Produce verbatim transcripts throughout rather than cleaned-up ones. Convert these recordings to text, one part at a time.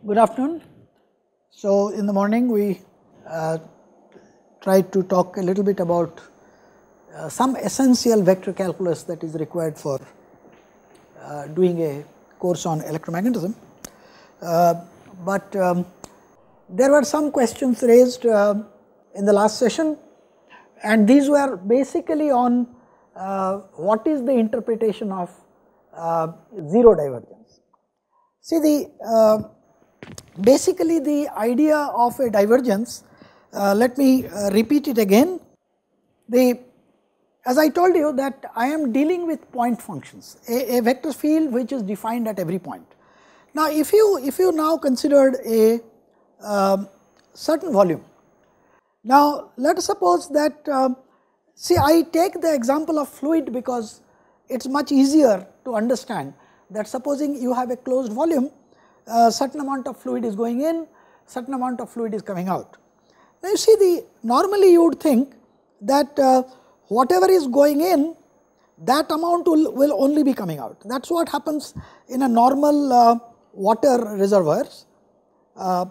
Good afternoon. So, in the morning we uh, tried to talk a little bit about uh, some essential vector calculus that is required for uh, doing a course on electromagnetism. Uh, but um, there were some questions raised uh, in the last session, and these were basically on uh, what is the interpretation of uh, zero divergence. See, the uh, basically the idea of a divergence, uh, let me uh, repeat it again. The, as I told you that I am dealing with point functions, a, a vector field which is defined at every point. Now, if you if you now considered a uh, certain volume, now let us suppose that uh, see I take the example of fluid because it is much easier to understand that supposing you have a closed volume, a uh, certain amount of fluid is going in, certain amount of fluid is coming out. Now, you see the normally you would think that uh, whatever is going in, that amount will, will only be coming out. That is what happens in a normal uh, water reservoirs. Uh,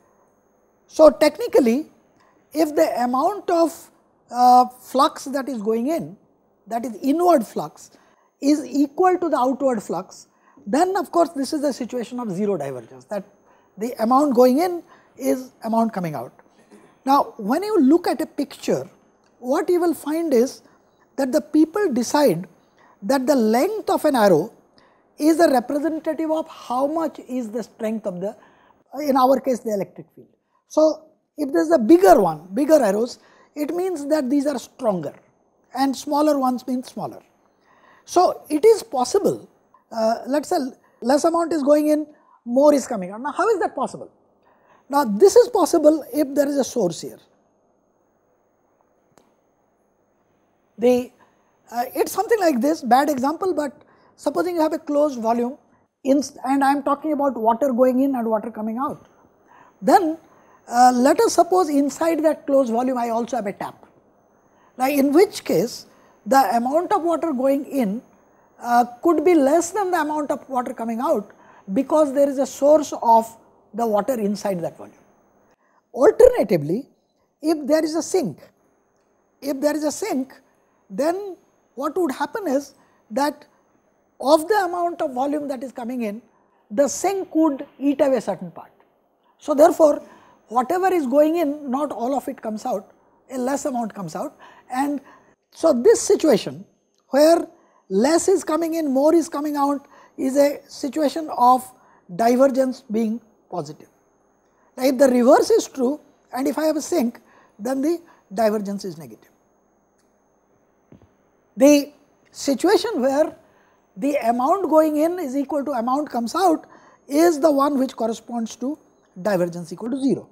so, technically if the amount of uh, flux that is going in, that is inward flux, is equal to the outward flux, then of course this is the situation of zero divergence, that the amount going in is amount coming out. Now, when you look at a picture, what you will find is that the people decide that the length of an arrow is a representative of how much is the strength of the, in our case, the electric field. So, if there is a bigger one, bigger arrows, it means that these are stronger, and smaller ones mean smaller. So, it is possible, uh, let us say less amount is going in, more is coming out. Now, how is that possible? Now, this is possible if there is a source here. The, uh, it is something like this, bad example, but supposing you have a closed volume in, and I am talking about water going in and water coming out. Then uh, let us suppose inside that closed volume I also have a tap. Now, in which case the amount of water going in uh, could be less than the amount of water coming out, because there is a source of the water inside that volume. Alternatively, if there is a sink, if there is a sink, then what would happen is that of the amount of volume that is coming in, the sink would eat away a certain part. So, therefore, whatever is going in, not all of it comes out, a less amount comes out, and so this situation where less is coming in, more is coming out is a situation of divergence being positive. Now, if the reverse is true and if I have a sink, then the divergence is negative. The situation where the amount going in is equal to amount comes out is the one which corresponds to divergence equal to zero.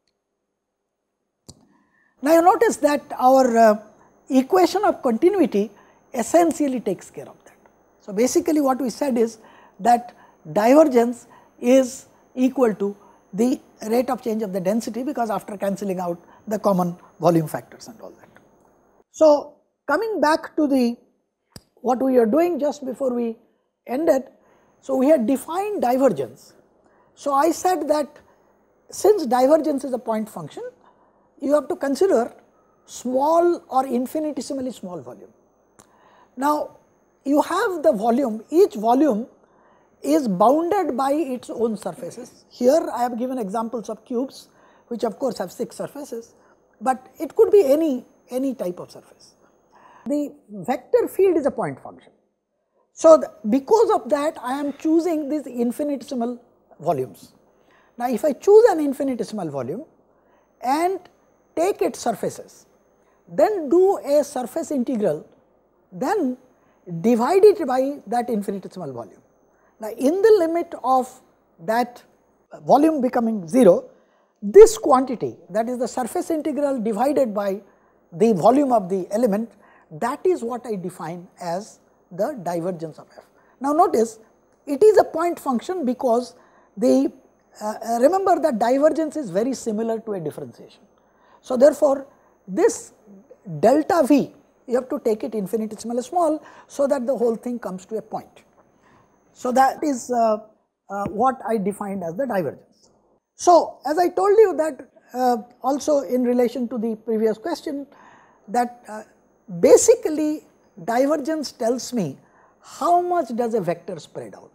Now, you notice that our uh, equation of continuity essentially takes care of that. So, basically what we said is that divergence is equal to the rate of change of the density, because after cancelling out the common volume factors and all that. So, coming back to the what we are doing just before we ended, so we had defined divergence. So, I said that since divergence is a point function, you have to consider small or infinitesimally small volume. Now, you have the volume, each volume is bounded by its own surfaces. Here I have given examples of cubes, which of course have six surfaces, but it could be any, any type of surface. The vector field is a point function. So, the, because of that I am choosing these infinitesimal volumes. Now, if I choose an infinitesimal volume and take its surfaces, then do a surface integral, then divide it by that infinitesimal volume. Now, in the limit of that volume becoming zero, this quantity, that is the surface integral divided by the volume of the element, that is what I define as the divergence of f. Now, notice it is a point function because the uh, remember that divergence is very similar to a differentiation. So, therefore, this delta v, you have to take it infinitesimally small, so that the whole thing comes to a point. So, that is uh, uh, what I defined as the divergence. So, as I told you that uh, also in relation to the previous question, that uh, basically divergence tells me how much does a vector spread out.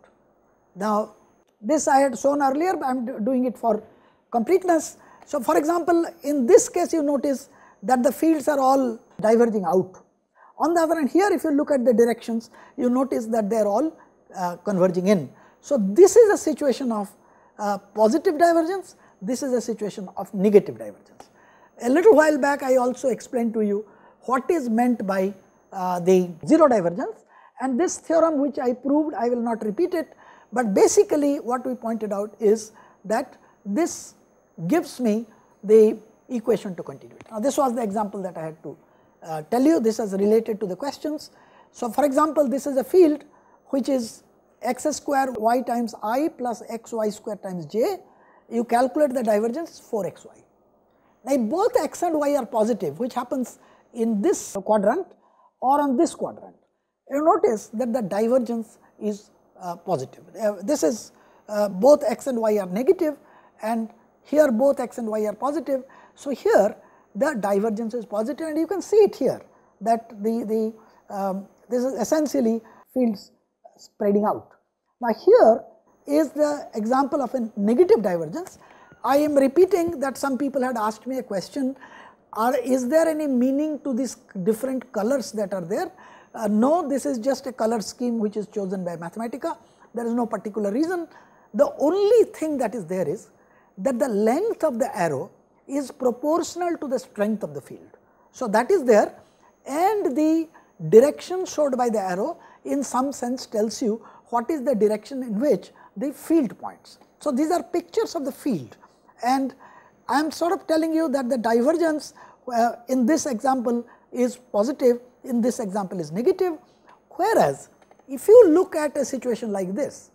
Now, this I had shown earlier, but I am doing it for completeness. So, for example, in this case you notice that the fields are all diverging out. On the other hand, here if you look at the directions, you notice that they are all uh, converging in. So, this is a situation of uh, positive divergence, this is a situation of negative divergence. A little while back I also explained to you what is meant by uh, the zero divergence, and this theorem which I proved, I will not repeat it, but basically what we pointed out is that this gives me the equation to continuity. Now, this was the example that I had to uh, tell you, this is related to the questions. So, for example, this is a field which is x square y times I plus x y square times j, you calculate the divergence four x y. Now, both x and y are positive, which happens in this quadrant or on this quadrant, you notice that the divergence is uh, positive. Uh, this is uh, both x and y are negative, and here both x and y are positive. So, here the divergence is positive, and you can see it here that the, the um, this is essentially fields spreading out. Now, here is the example of a negative divergence. I am repeating that some people had asked me a question, are, is there any meaning to these different colors that are there? Uh, no, this is just a color scheme which is chosen by Mathematica, there is no particular reason. The only thing that is there is that the length of the arrow is proportional to the strength of the field. So, that is there, and the direction showed by the arrow in some sense tells you what is the direction in which the field points. So, these are pictures of the field, and I am sort of telling you that the divergence uh, in this example is positive, in this example is negative, whereas if you look at a situation like this,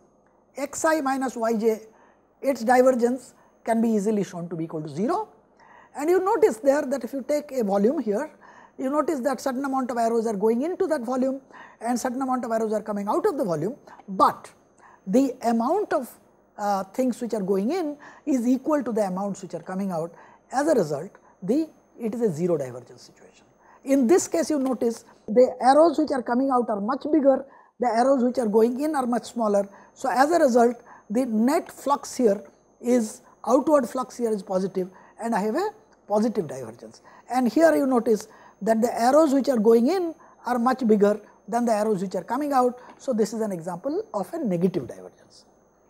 xi minus yj, its divergence can be easily shown to be equal to zero, and you notice there that if you take a volume here, you notice that certain amount of arrows are going into that volume and certain amount of arrows are coming out of the volume, but the amount of uh, things which are going in is equal to the amounts which are coming out. As a result, the it is a zero divergence situation. In this case, you notice the arrows which are coming out are much bigger, the arrows which are going in are much smaller. So, as a result, the net flux here is outward flux here is positive, and I have a positive divergence. And here you notice that the arrows which are going in are much bigger than the arrows which are coming out. So, this is an example of a negative divergence.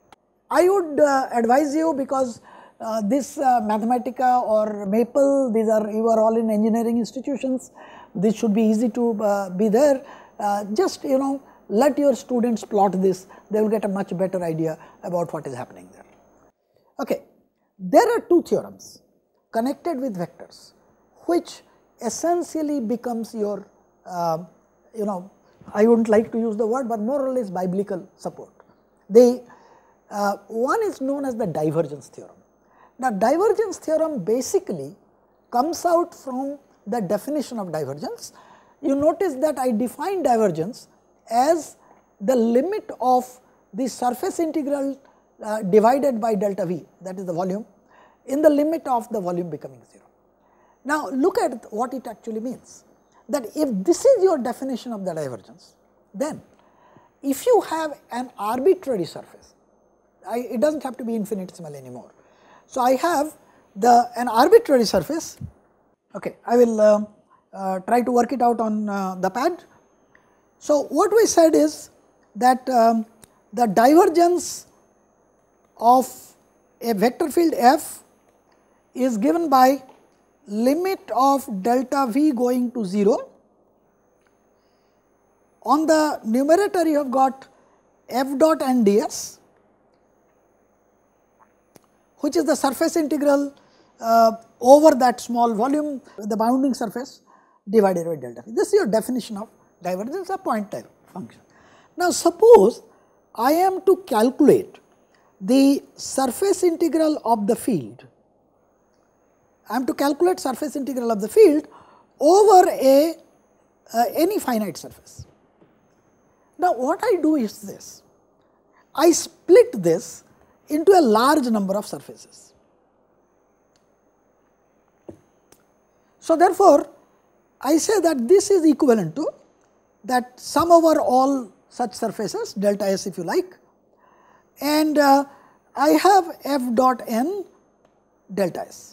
I would uh, advise you, because uh, this uh, Mathematica or Maple, these are, you are all in engineering institutions, this should be easy to uh, be there. Uh, just you know, let your students plot this, they will get a much better idea about what is happening there. Okay. There are two theorems connected with vectors, which essentially becomes your, uh, you know, I would not like to use the word, but more or less biblical support. The uh, one is known as the divergence theorem. Now, divergence theorem basically comes out from the definition of divergence. You notice that I define divergence as the limit of the surface integral uh, divided by delta V, that is the volume, in the limit of the volume becoming zero. Now, look at what it actually means, that if this is your definition of the divergence, then if you have an arbitrary surface, I, it does not have to be infinitesimal anymore. So, I have the an arbitrary surface, okay, I will uh, uh, try to work it out on uh, the pad. So, what we said is that um, the divergence of a vector field f is given by limit of delta v going to zero. On the numerator you have got f dot n ds, which is the surface integral uh, over that small volume, the bounding surface divided by delta v. This is your definition of divergence, a point type function. Now, suppose I am to calculate the surface integral of the field, I am to calculate surface integral of the field over a uh, any finite surface. Now, what I do is this, I split this into a large number of surfaces. So, therefore, I say that this is equivalent to that sum over all such surfaces delta S if you like, and uh, I have f dot n delta S.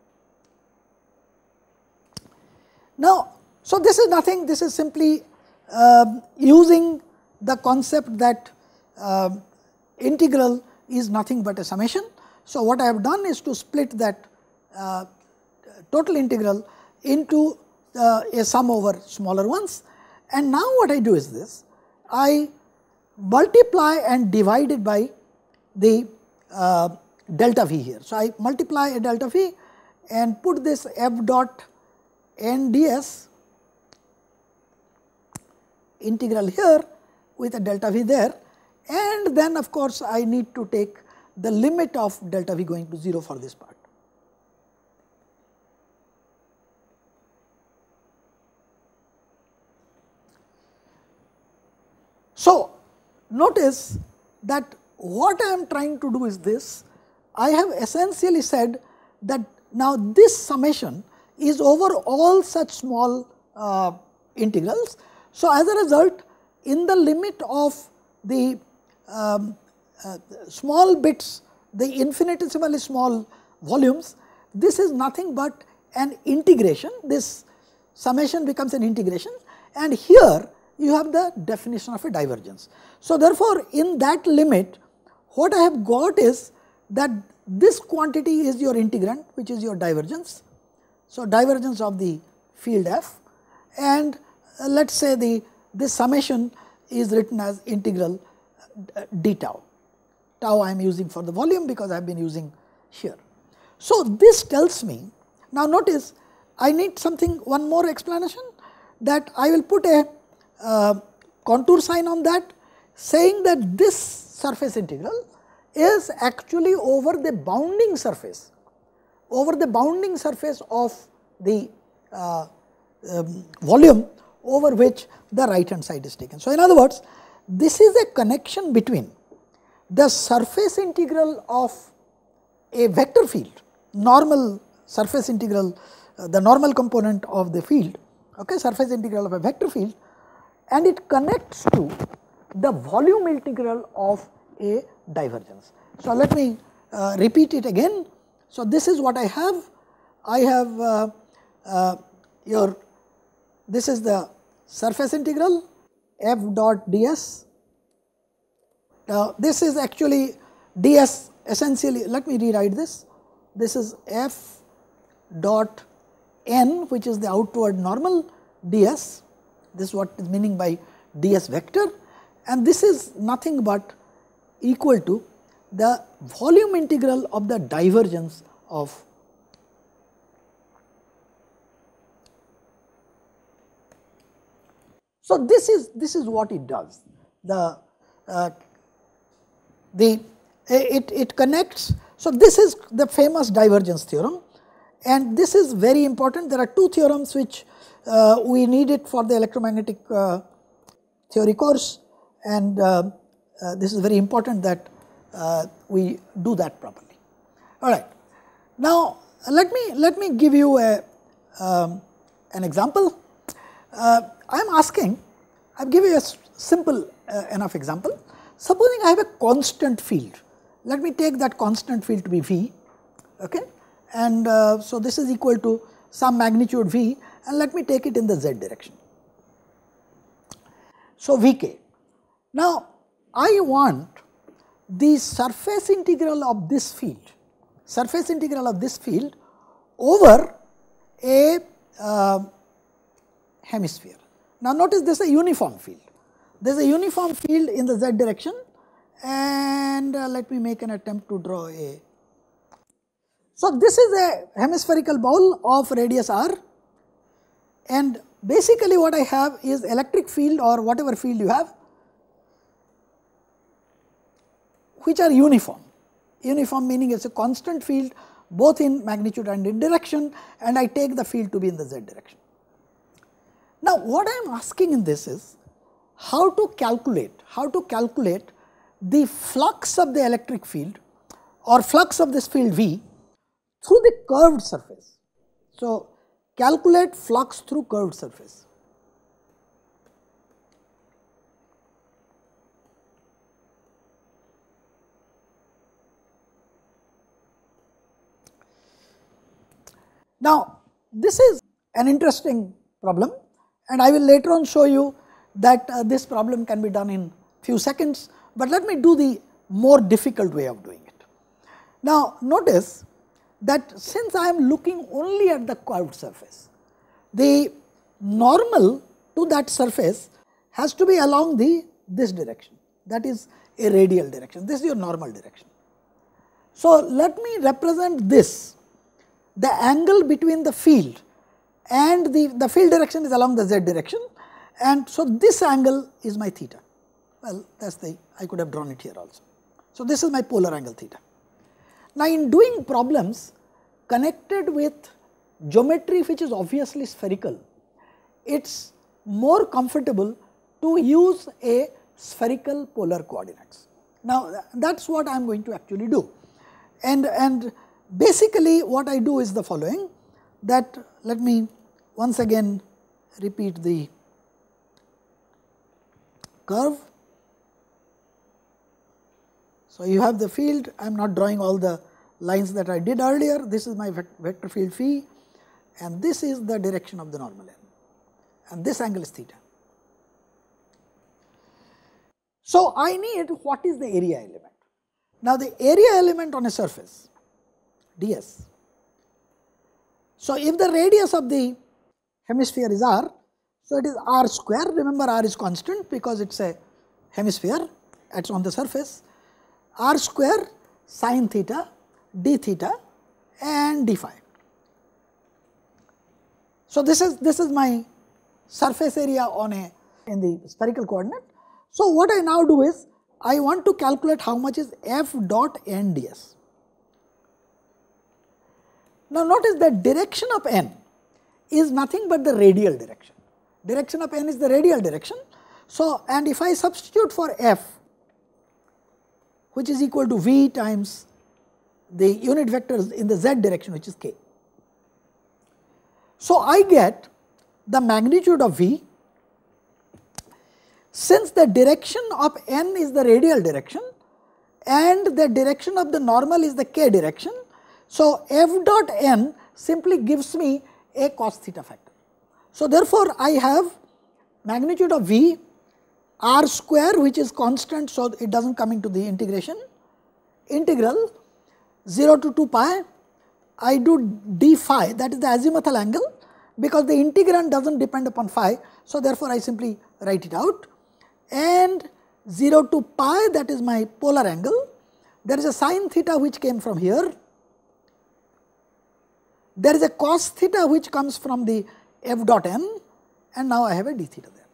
Now, so this is nothing, this is simply uh, using the concept that uh, integral is nothing but a summation. So, what I have done is to split that uh, total integral into uh, a sum over smaller ones, and now what I do is this, I multiply and divide it by the uh, delta v here. So, I multiply a delta v and put this f dot n ds integral here with a delta v there, and then of course, I need to take the limit of delta v going to zero for this part. So, notice that what I am trying to do is this, I have essentially said that now this summation is over all such small uh, integrals. So, as a result, in the limit of the um, uh, small bits, the infinitesimally small volumes, this is nothing but an integration, this summation becomes an integration, and here you have the definition of a divergence. So, therefore, in that limit what I have got is that this quantity is your integrand, which is your divergence. So, divergence of the field f, and uh, let us say the this summation is written as integral d tau. Tau I am using for the volume because I have been using here. So, this tells me, now notice I need something, one more explanation, that I will put a uh, contour sign on that, saying that this surface integral is actually over the bounding surface, over the bounding surface of the uh, um, volume over which the right hand side is taken. So, in other words, this is a connection between the surface integral of a vector field, normal surface integral, uh, the normal component of the field, okay, surface integral of a vector field, and it connects to the volume integral of a divergence. So, let me uh, repeat it again. So, this is what I have. I have uh, uh, your, this is the surface integral f dot ds. Now, this is actually ds essentially, let me rewrite this. This is f dot n, which is the outward normal ds. This is what is meaning by ds vector, and this is nothing but equal to the volume integral of the divergence of So, this is this is what it does. The uh, the it it connects. So, this is the famous divergence theorem, and this is very important. There are two theorems which uh, we need it for the electromagnetic uh, theory course, and uh, uh, this is very important that uh, we do that properly. All right. Now, let me let me give you a um, an example. Uh, I am asking, I have given you a simple uh, enough example. Supposing I have a constant field, let me take that constant field to be V, okay, and uh, so this is equal to some magnitude V, and let me take it in the Z direction. So, V k. Now, I want the surface integral of this field, surface integral of this field over a uh, hemisphere. Now, notice this is a uniform field. There is a uniform field in the Z direction, and uh, let me make an attempt to draw a. So, this is a hemispherical bowl of radius r, and basically what I have is electric field or whatever field you have, which are uniform. Uniform meaning it is a constant field both in magnitude and in direction, and I take the field to be in the Z direction. Now, what I am asking in this is how to calculate, how to calculate the flux of the electric field or flux of this field V through the curved surface. So, calculate flux through curved surface. Now, this is an interesting problem, and I will later on show you that uh, this problem can be done in few seconds, but let me do the more difficult way of doing it. Now, notice that since I am looking only at the curved surface, the normal to that surface has to be along the this direction, that is a radial direction. This is your normal direction. So, let me represent this, the angle between the field and the, the field direction is along the z direction, and so this angle is my theta. Well, that is the, I could have drawn it here also. So, this is my polar angle theta. Now, in doing problems connected with geometry which is obviously spherical, it is more comfortable to use a spherical polar coordinates. Now, that is what I am going to actually do, and, and basically what I do is the following, that let me once again repeat the curve. So, you have the field, I am not drawing all the lines that I did earlier, this is my vector field phi, and this is the direction of the normal n, and this angle is theta. So, I need what is the area element. Now, the area element on a surface ds. So, if the radius of the hemisphere is r, so it is r square, remember r is constant because it is a hemisphere, it is on the surface, r square sin theta d theta and d phi. So, this is this is my surface area on a in the spherical coordinate. So, what I now do is I want to calculate how much is f dot n ds. Now, notice that direction of n is nothing but the radial direction. Direction of n is the radial direction. So, and if I substitute for f, which is equal to v times the unit vectors in the z direction, which is k. So, I get the magnitude of v, since the direction of n is the radial direction and the direction of the normal is the k direction. So, f dot n simply gives me a cos theta factor. So, therefore, I have magnitude of v r square, which is constant, so it does not come into the integration, integral zero to two pi, I do d phi, that is the azimuthal angle, because the integrand does not depend upon phi. So, therefore, I simply write it out, and zero to pi, that is my polar angle. There is a sin theta which came from here, there is a cos theta which comes from the f dot n, and now I have a d theta there.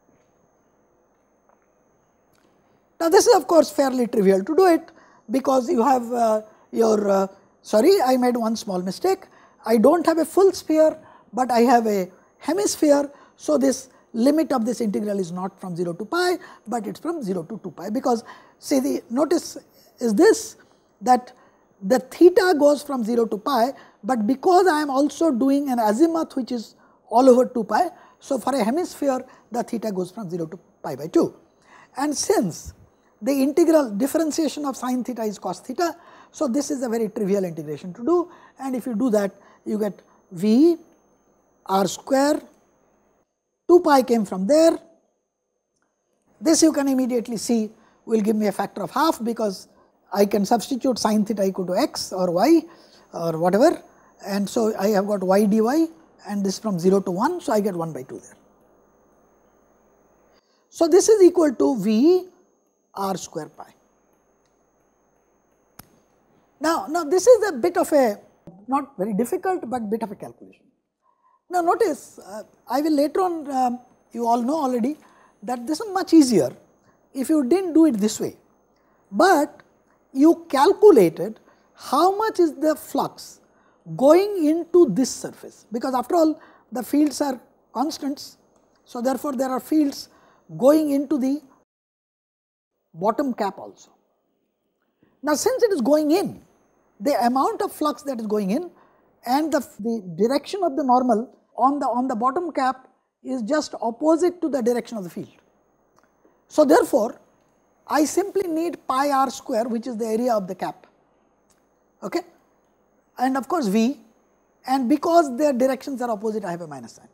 Now, this is of course fairly trivial to do it, because you have uh, your, uh, sorry, I made one small mistake. I do not have a full sphere, but I have a hemisphere. So, this limit of this integral is not from zero to pi, but it is from zero to two pi, because see the notice is this, that the theta goes from zero to pi, but because I am also doing an azimuth which is all over two pi. So, for a hemisphere the theta goes from zero to pi by two, and since the integral differentiation of sin theta is cos theta. So, this is a very trivial integration to do, and if you do that you get v r square, two pi came from there. This you can immediately see will give me a factor of half, because I can substitute sin theta equal to x or y or whatever, and so I have got y dy, and this from zero to one. So, I get one by two there. So, this is equal to v r square pi. Now, now this is a bit of a not very difficult, but bit of a calculation. Now, notice uh, I will later on, um, you all know already that this is much easier if you did not do it this way, but you calculated how much is the flux going into this surface, because after all the fields are constants. So, therefore, there are fields going into the bottom cap also. Now, since it is going in, the amount of flux that is going in and the, the direction of the normal on the, on the bottom cap is just opposite to the direction of the field. So, therefore, I simply need pi r square, which is the area of the cap, okay, and of course, V, and because their directions are opposite, I have a minus sign.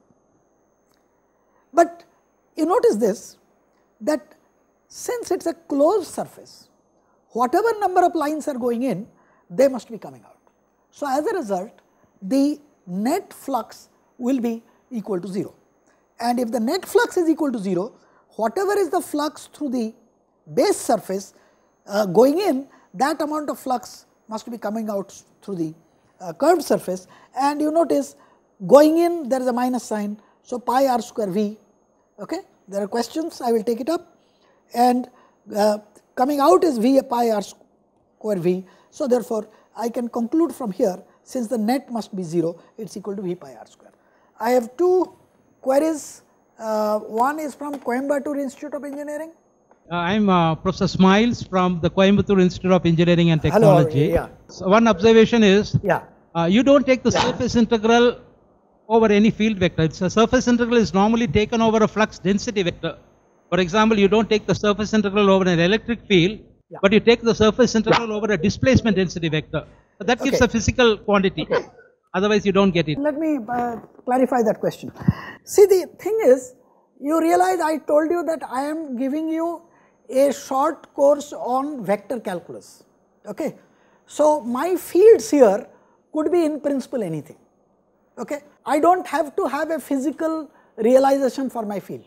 But you notice this, that since it is a closed surface, whatever number of lines are going in, they must be coming out. So, as a result, the net flux will be equal to zero, and if the net flux is equal to zero, whatever is the flux through the base surface uh, going in, that amount of flux must be coming out through the uh, curved surface, and you notice going in there is a minus sign. So, pi r square V, okay. There are questions, I will take it up, and uh, coming out is V pi r square V. So, therefore, I can conclude from here, since the net must be zero, it is equal to V pi r square. I have two queries, uh, one is from Coimbatore Institute of Engineering. Uh, I am uh, Professor Smiles from the Coimbatore Institute of Engineering and Technology. Hello, yeah. So one observation is, yeah. uh, you do not take the yeah. surface integral over any field vector. It's a surface integral is normally taken over a flux density vector. For example, you do not take the surface integral over an electric field, yeah. but you take the surface integral yeah. over a displacement density vector. So that gives okay. a physical quantity. Okay. Otherwise, you do not get it. Let me uh, clarify that question. See, the thing is, you realize I told you that I am giving you a short course on vector calculus. Okay. So, my fields here could be in principle anything. Okay. I do not have to have a physical realization for my field.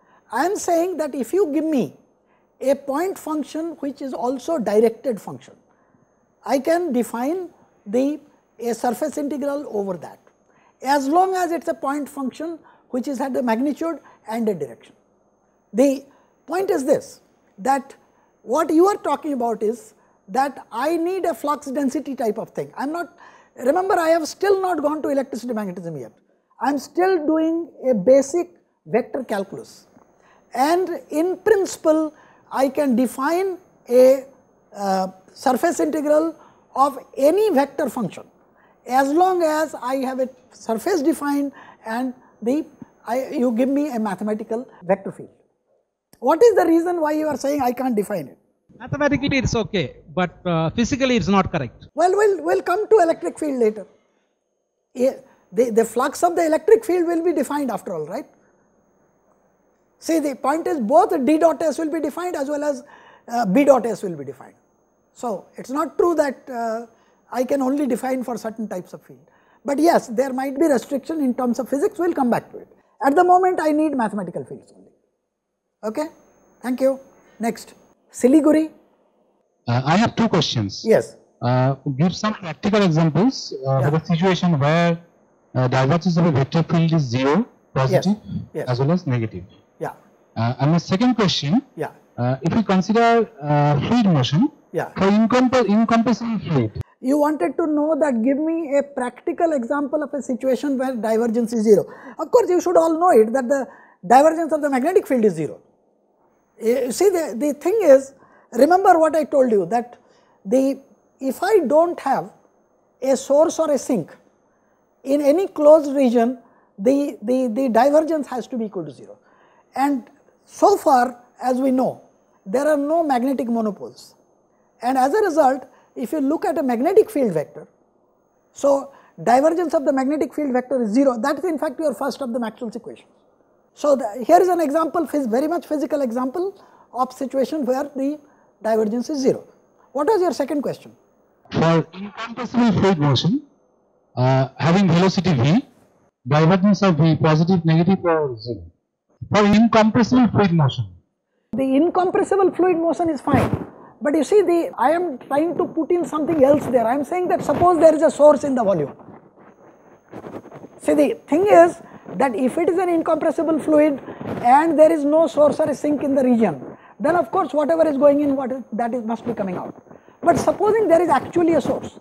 I am saying that if you give me a point function which is also directed function, I can define the a surface integral over that, as long as it is a point function which is at the magnitude and a direction. The point is this, that what you are talking about is that I need a flux density type of thing. I am not, remember I have still not gone to electricity magnetism yet. I am still doing a basic vector calculus, and in principle I can define a uh, surface integral of any vector function, as long as I have a surface defined and the I, you give me a mathematical vector field. What is the reason why you are saying I can't define it? Mathematically it is okay, but uh, physically it is not correct. Well, we'll we'll come to electric field later. The, the flux of the electric field will be defined after all, right? See, the point is both D dot S will be defined as well as uh, B dot S will be defined. So, it is not true that uh, I can only define for certain types of field, but yes, there might be restriction in terms of physics, we will come back to it. At the moment I need mathematical fields only. Okay, thank you. Next, Siliguri. Uh, I have two questions. Yes. Uh, give some practical examples uh, yeah. for the situation where uh, divergence of a vector field is zero, positive, yes. Yes. as well as negative. Yeah. Uh, and my second question, yeah. uh, if we consider uh, fluid motion yeah. for incomp incompressible fluid. You wanted to know that give me a practical example of a situation where divergence is zero. Of course, you should all know it that the divergence of the magnetic field is zero. You see, the, the thing is, remember what I told you, that the if I do not have a source or a sink in any closed region, the, the, the divergence has to be equal to zero. And so far as we know, there are no magnetic monopoles, and as a result, if you look at a magnetic field vector, so divergence of the magnetic field vector is zero. That is in fact your first of the Maxwell's equations. So the, here is an example, very much physical example of situation where the divergence is zero. What was your second question? For incompressible fluid motion, uh, having velocity v, divergence of v positive, negative or zero. For incompressible fluid motion. The incompressible fluid motion is fine. But you see, the I am trying to put in something else there. I am saying that suppose there is a source in the volume. See, the thing is that if it is an incompressible fluid and there is no source or a sink in the region, then of course whatever is going in, what is, that is must be coming out. But supposing there is actually a source.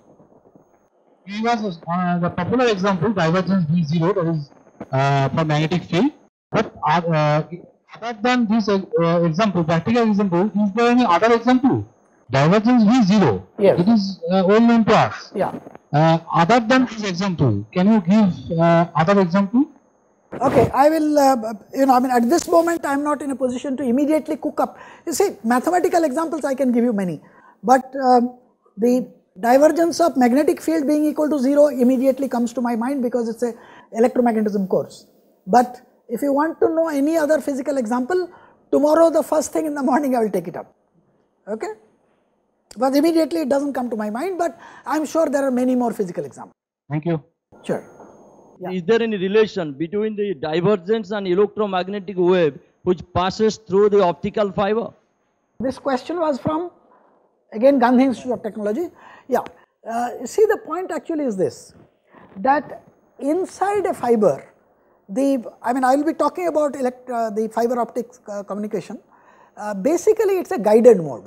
He was uh, the popular example, divergence V zero, that is uh, for magnetic field. But uh, other than this uh, example, practical example, is there any other example? Divergence V zero. Yes. It is uh, well known to us. Yeah. Uh, other than this example, can you give uh, other example? Okay, I will, uh, you know, I mean, at this moment, I am not in a position to immediately cook up. You see, mathematical examples, I can give you many, but um, the divergence of magnetic field being equal to zero immediately comes to my mind because it's a electromagnetism course. But if you want to know any other physical example, tomorrow, the first thing in the morning, I will take it up. Okay? But immediately, it doesn't come to my mind, but I am sure there are many more physical examples. Thank you. Sure. Yeah. Is there any relation between the divergence and electromagnetic wave which passes through the optical fiber? This question was from, again, Gandhi Institute of Technology. Yeah, uh, see, the point actually is this, that inside a fiber, the, I mean, I will be talking about elect, uh, the fiber optics uh, communication. Uh, basically, it's a guided mode.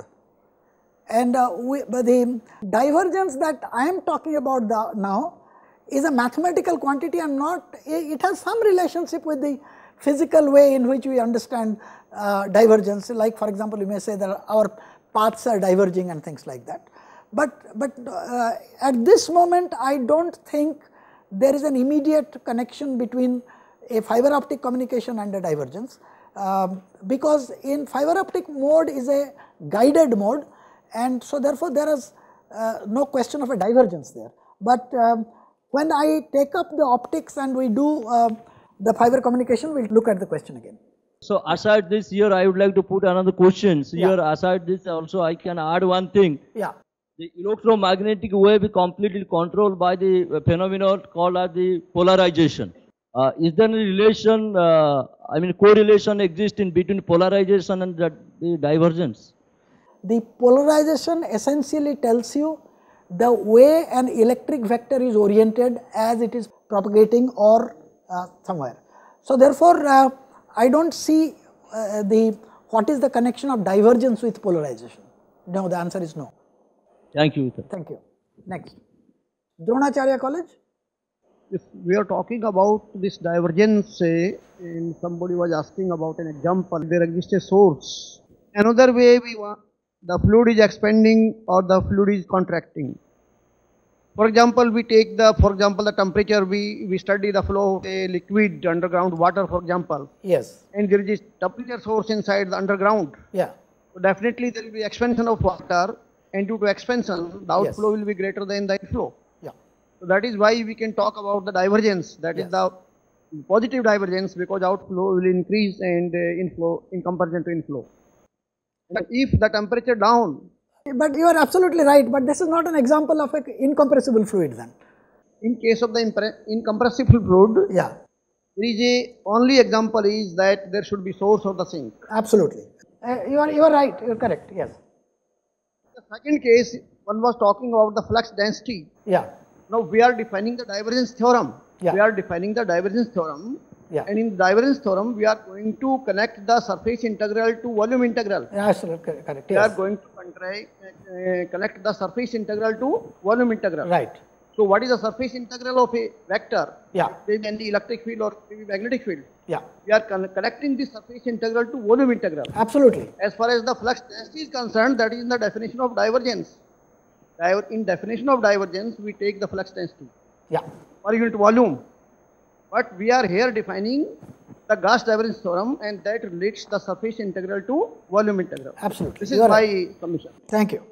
And uh, we, the divergence that I am talking about the, now is a mathematical quantity and not, it has some relationship with the physical way in which we understand uh, divergence. Like, for example, you may say that our paths are diverging and things like that. But, but uh, at this moment, I don't think there is an immediate connection between a fiber optic communication and a divergence, um, because in fiber optic mode is a guided mode, and so therefore there is uh, no question of a divergence there. But um, when I take up the optics and we do uh, the fiber communication, we will look at the question again. So aside this here, I would like to put another question. So Yeah. here aside this also I can add one thing. Yeah. The electromagnetic wave is completely controlled by the phenomenon called as the polarization. Uh, is there any relation, uh, I mean correlation exists in between polarization and the, the divergence? The polarization essentially tells you the way an electric vector is oriented as it is propagating or uh, somewhere. So therefore, uh, I don't see uh, the what is the connection of divergence with polarization. No, the answer is no. Thank you, sir. Thank you. Next, Dronacharya College. If we are talking about this divergence, say, and somebody was asking about an example, there exists a source. Another way we want, the fluid is expanding or the fluid is contracting. For example, we take the, for example, the temperature, we, we study the flow of a liquid underground water, for example. Yes. And there is a temperature source inside the underground. Yeah. So definitely there will be expansion of water, and due to expansion, the outflow yes. will be greater than the inflow. Yeah. So that is why we can talk about the divergence, that yes. is the positive divergence, because outflow will increase and uh, inflow in comparison to inflow. But if the temperature down. But you are absolutely right, but this is not an example of an incompressible fluid then. In case of the incompressible fluid, yeah. there is a only example is that there should be source of the sink. Absolutely. Uh, you are you are right, you are correct, yes. The second case, one was talking about the flux density. Yeah. Now we are defining the divergence theorem. Yeah. We are defining the divergence theorem. Yeah. And in divergence theorem, we are going to connect the surface integral to volume integral. Yeah, absolutely correct. We yes. are going to contract, uh, connect the surface integral to volume integral. Right. So what is the surface integral of a vector? Yeah. Maybe any electric field or maybe magnetic field. Yeah. We are con connecting the surface integral to volume integral. Absolutely. As far as the flux density is concerned, that is in the definition of divergence. Diver in definition of divergence, we take the flux density. Yeah. Per unit volume. But we are here defining the Gauss divergence theorem, and that relates the surface integral to volume integral. Absolutely. This is my right. submission. Thank you.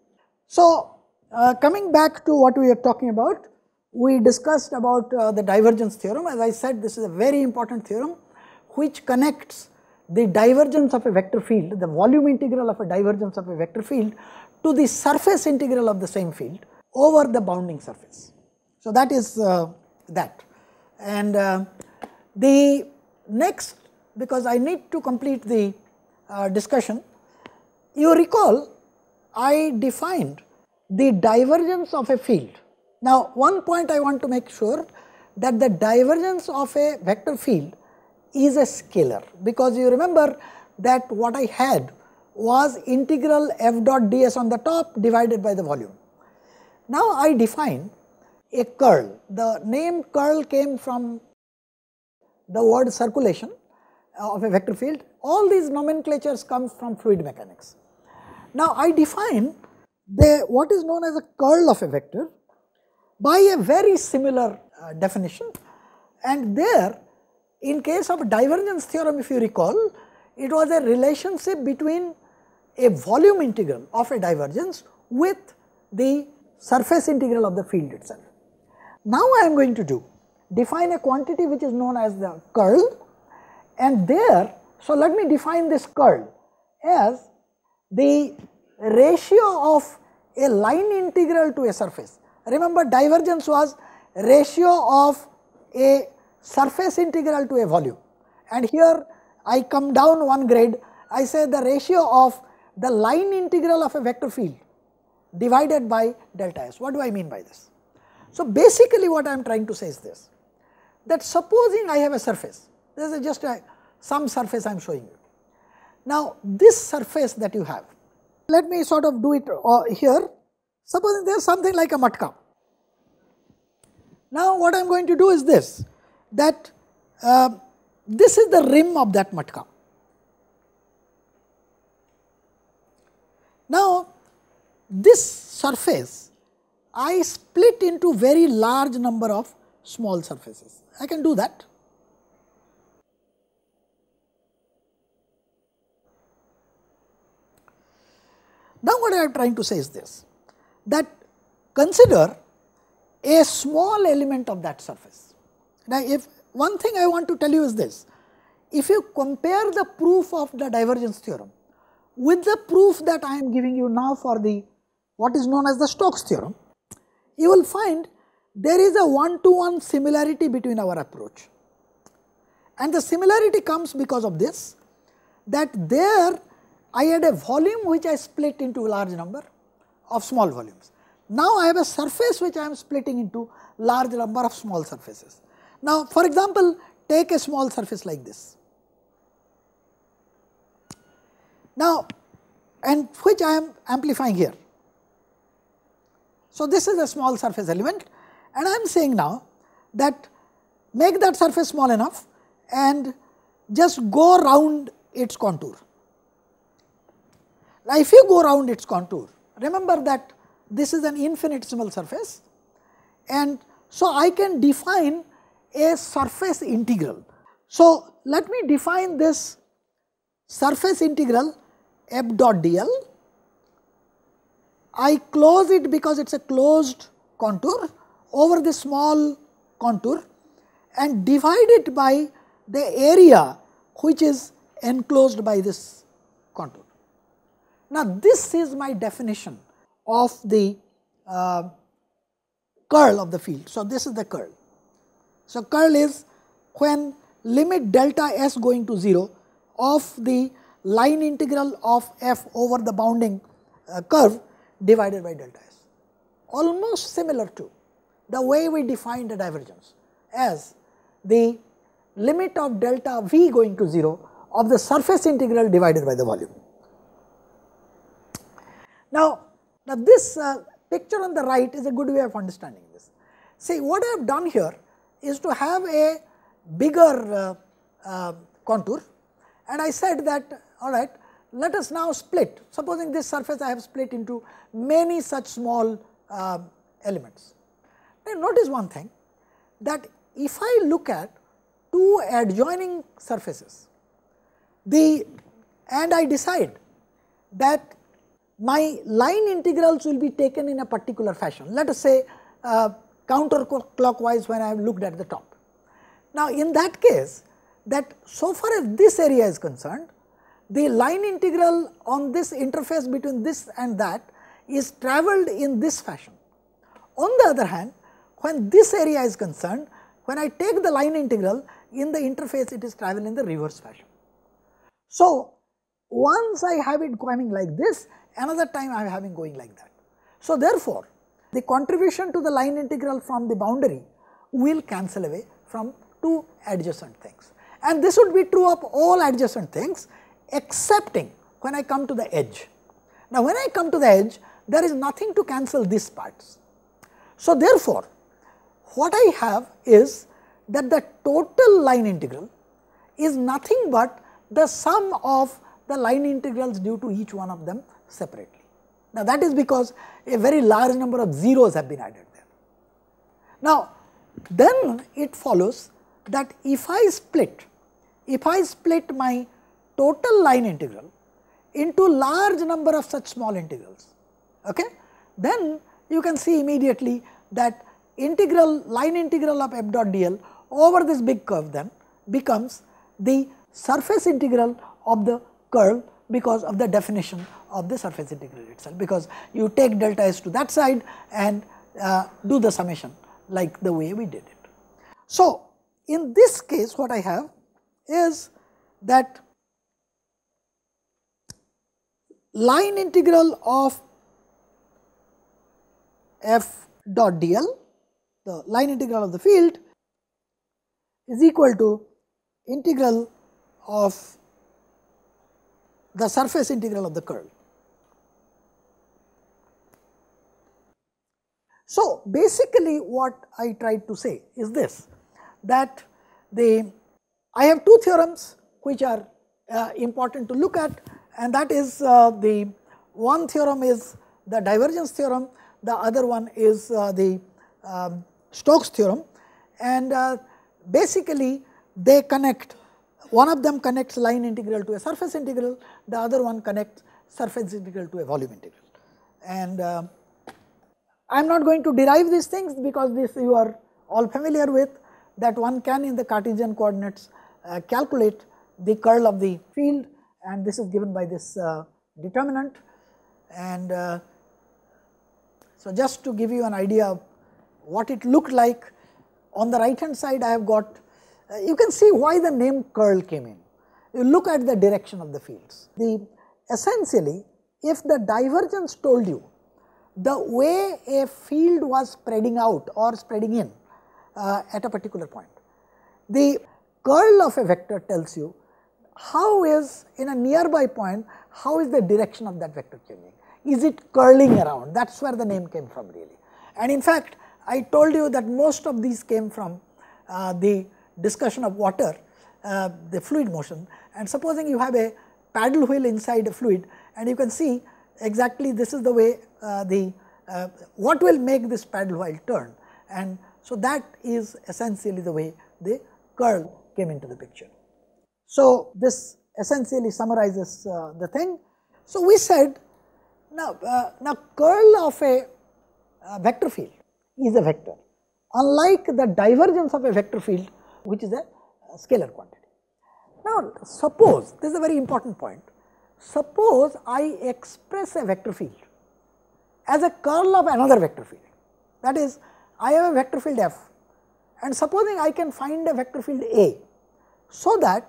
So, uh, coming back to what we are talking about, we discussed about uh, the divergence theorem. As I said, this is a very important theorem which connects the divergence of a vector field, the volume integral of a divergence of a vector field, to the surface integral of the same field over the bounding surface. So, that is uh, that. And uh, the next, because I need to complete the uh, discussion, you recall I defined the divergence of a field. Now, one point I want to make sure that the divergence of a vector field is a scalar, because you remember that what I had was integral f dot ds on the top divided by the volume. Now, I define a curl. The name curl came from the word circulation of a vector field. All these nomenclatures come from fluid mechanics. Now, I define the what is known as a curl of a vector by a very similar uh, definition, and there in case of divergence theorem, if you recall, it was a relationship between a volume integral of a divergence with the surface integral of the field itself. Now I am going to do define a quantity which is known as the curl, and there, so let me define this curl as the ratio of a line integral to a surface. Remember, divergence was ratio of a surface integral to a volume, and here I come down one grade, I say the ratio of the line integral of a vector field divided by delta S. What do I mean by this? So basically what I am trying to say is this, that supposing I have a surface, this is just a, some surface I am showing you. Now this surface that you have, let me sort of do it uh, here, supposing there is something like a matka. Now what I am going to do is this, that uh, this is the rim of that matka. Now this surface I split into very large number of small surfaces. I can do that. Now what I am trying to say is this, that consider a small element of that surface. Now if one thing I want to tell you is this, if you compare the proof of the divergence theorem with the proof that I am giving you now for the what is known as the Stokes theorem, you will find there is a one to one similarity between our approach. And the similarity comes because of this, that there I had a volume which I split into a large number of small volumes. Now I have a surface which I am splitting into large number of small surfaces. Now for example, take a small surface like this. Now, and which I am amplifying here. So this is a small surface element, and I am saying now that make that surface small enough and just go round its contour. Now if you go round its contour, remember that this is an infinitesimal surface, and so I can define a surface integral. So let me define this surface integral f dot dl. I close it because it is a closed contour over the small contour and divide it by the area which is enclosed by this contour. Now this is my definition of the uh, curl of the field. So this is the curl. So curl is when limit delta S going to zero of the line integral of f over the bounding uh, curve divided by delta S, almost similar to the way we define the divergence as the limit of delta V going to zero of the surface integral divided by the volume. Now, now this uh, picture on the right is a good way of understanding this. See, what I have done here is to have a bigger uh, uh, contour, and I said that all right, let us now split, supposing this surface I have split into many such small uh, elements. Now notice one thing, that if I look at two adjoining surfaces, the and I decide that my line integrals will be taken in a particular fashion, let us say uh, counterclockwise when I have looked at the top. Now in that case, that so far as this area is concerned, the line integral on this interface between this and that is travelled in this fashion. On the other hand, when this area is concerned, when I take the line integral in the interface, it is travelling in the reverse fashion. So once I have it coming like this, another time I am having going like that. So therefore, the contribution to the line integral from the boundary will cancel away from two adjacent things, and this would be true of all adjacent things excepting when I come to the edge. Now when I come to the edge, there is nothing to cancel these parts. So therefore, what I have is that the total line integral is nothing but the sum of the line integrals due to each one of them separately. Now that is because a very large number of zeros have been added there. Now, then it follows that if I split, if I split my total line integral into large number of such small integrals, okay, then you can see immediately that integral line integral of f dot dl over this big curve then becomes the surface integral of the curl because of the definition of the surface integral itself, because you take delta s to that side and uh, do the summation like the way we did it. So, in this case what I have is that line integral of f dot dl, the line integral of the field, is equal to integral of the surface integral of the curl. So, basically what I tried to say is this, that the I have two theorems which are uh, important to look at, and that is uh, the one theorem is the divergence theorem, the other one is uh, the um, Stokes theorem, and uh, basically they connect, one of them connects line integral to a surface integral, the other one connects surface integral to a volume integral. And uh, I am not going to derive these things because this you are all familiar with, that one can in the Cartesian coordinates uh, calculate the curl of the field, and this is given by this uh, determinant. And uh, so, just to give you an idea of what it looked like, on the right hand side I have got, uh, you can see why the name curl came in. You look at the direction of the fields. The essentially, if the divergence told you the way a field was spreading out or spreading in uh, at a particular point, the curl of a vector tells you how is in a nearby point, how is the direction of that vector changing, is it curling around, that is where the name came from really. And in fact, I told you that most of these came from uh, the discussion of water, uh, the fluid motion, and supposing you have a paddle wheel inside a fluid, and you can see exactly this is the way uh, the uh, what will make this paddle wheel turn, and so that is essentially the way the curl came into the picture. So, this essentially summarizes uh, the thing. So, we said now, uh, now curl of a uh, vector field is a vector, unlike the divergence of a vector field which is a, a scalar quantity. Now, suppose this is a very important point, suppose I express a vector field as a curl of another vector field, that is I have a vector field f, and supposing I can find a vector field A, so that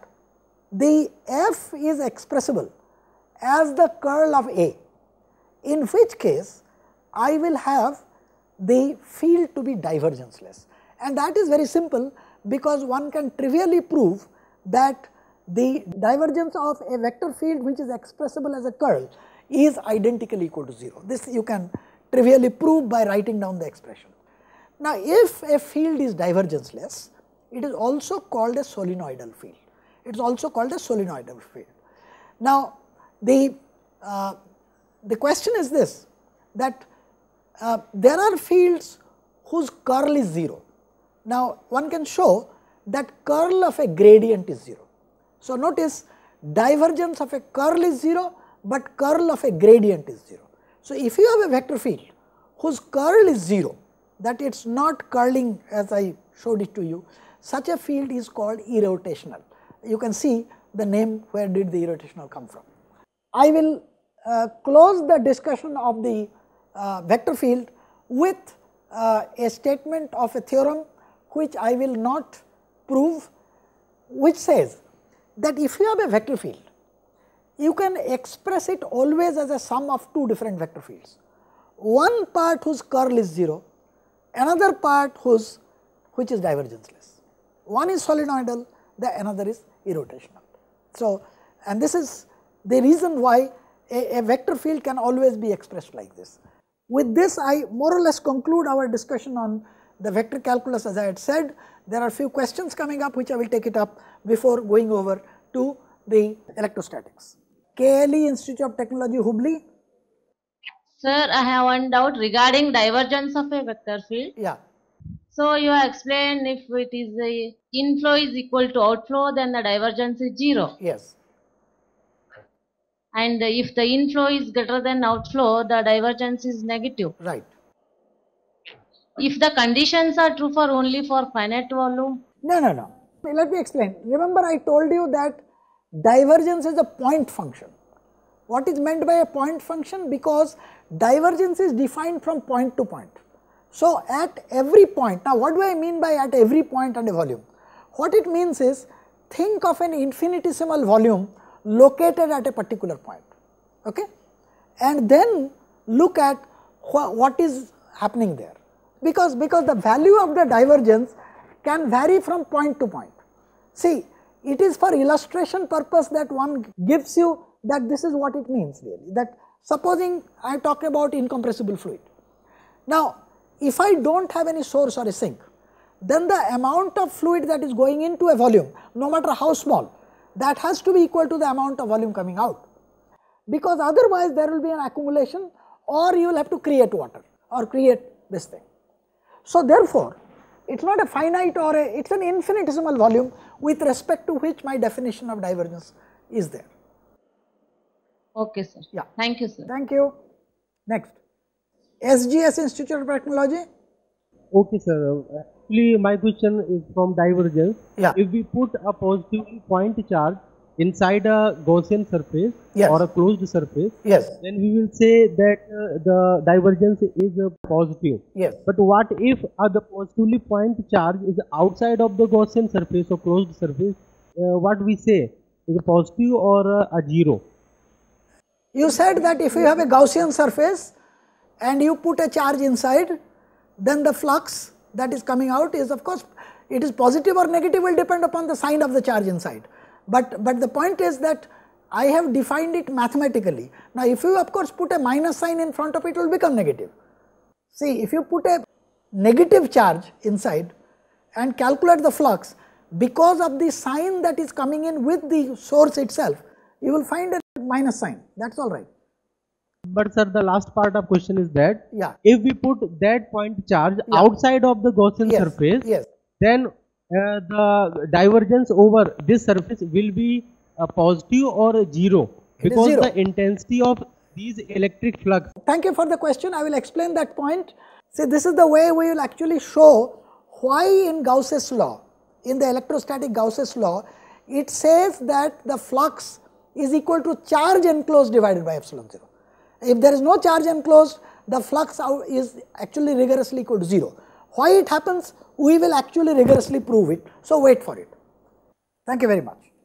the f is expressible as the curl of A, in which case I will have the field to be divergenceless, and that is very simple because one can trivially prove that the divergence of a vector field which is expressible as a curl is identically equal to zero. This you can trivially prove by writing down the expression. Now, if a field is divergenceless, it is also called a solenoidal field. It is also called a solenoidal field. Now, the uh, the question is this, that uh, there are fields whose curl is zero. Now, one can show that curl of a gradient is zero. So, notice divergence of a curl is zero, but curl of a gradient is zero. So, if you have a vector field whose curl is zero, that it is not curling as I showed it to you, such a field is called irrotational. You can see the name, where did the irrotational come from. I will uh, close the discussion of the uh, vector field with uh, a statement of a theorem which I will not prove, which says that if you have a vector field, you can express it always as a sum of two different vector fields. One part whose curl is zero, another part whose which is divergenceless. One is solenoidal, the another is irrotational. So, and this is the reason why a, a vector field can always be expressed like this. With this, I more or less conclude our discussion on the vector calculus. As I had said, there are few questions coming up which I will take it up before going over to the electrostatics. K L E Institute of Technology, Hubli. Sir, I have one doubt regarding divergence of a vector field. Yeah. So you have explained if it is a inflow is equal to outflow, then the divergence is zero. Yes. And if the inflow is greater than outflow, the divergence is negative. Right. If the conditions are true for only for finite volume. No, no, no. Let me explain. Remember I told you that divergence is a point function. What is meant by a point function? Because divergence is defined from point to point. So at every point, now what do I mean by at every point and a volume? What it means is, think of an infinitesimal volume located at a particular point, okay? And then look at wh what is happening there. Because, because the value of the divergence can vary from point to point. See, it is for illustration purpose that one gives you that this is what it means really, that supposing I talk about incompressible fluid. Now, if I do not have any source or a sink, then the amount of fluid that is going into a volume, no matter how small, that has to be equal to the amount of volume coming out, because otherwise there will be an accumulation, or you will have to create water or create this thing. So therefore, it is not a finite or a, it is an infinitesimal volume with respect to which my definition of divergence is there. Okay, sir. Yeah. Thank you, sir. Thank you. Next, S G S Institute of Technology. Okay, sir. Actually, my question is from divergence. Yeah. If we put a positively point charge inside a Gaussian surface, yes, or a closed surface, yes, then we will say that uh, the divergence is uh, positive. Yes. But what if uh, the positively point charge is outside of the Gaussian surface or closed surface? Uh, what we say is a positive or uh, a zero? You said that if you have a Gaussian surface and you put a charge inside, then the flux that is coming out is, of course, it is positive or negative will depend upon the sign of the charge inside. But, but the point is that I have defined it mathematically. Now, if you of course put a minus sign in front of it, it will become negative. See, if you put a negative charge inside and calculate the flux, because of the sign that is coming in with the source itself, you will find a minus sign, that is all right. But sir, the last part of question is that, yeah, if we put that point charge yeah. outside of the Gaussian yes. surface, yes. then uh, the divergence over this surface will be a positive or a zero, because zero. the intensity of these electric flux. Thank you for the question. I will explain that point. See, this is the way we will actually show why in Gauss's law, in the electrostatic Gauss's law, it says that the flux is equal to charge enclosed divided by epsilon zero. If there is no charge enclosed, the flux out is actually rigorously equal to zero. Why it happens? We will actually rigorously prove it. So wait for it. Thank you very much.